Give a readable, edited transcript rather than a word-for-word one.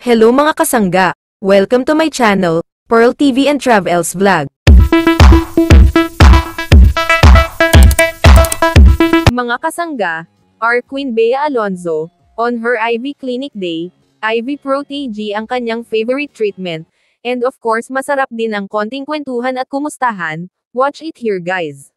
Hello mga kasangga! Welcome to my channel, Pearl TV and Travels Vlog. Mga kasangga, our Queen Bea Alonzo, on her Aivee Clinic Day, AIVEE Protege ang kanyang favorite treatment, and of course masarap din ang konting kwentuhan at kumustahan. Watch it here guys!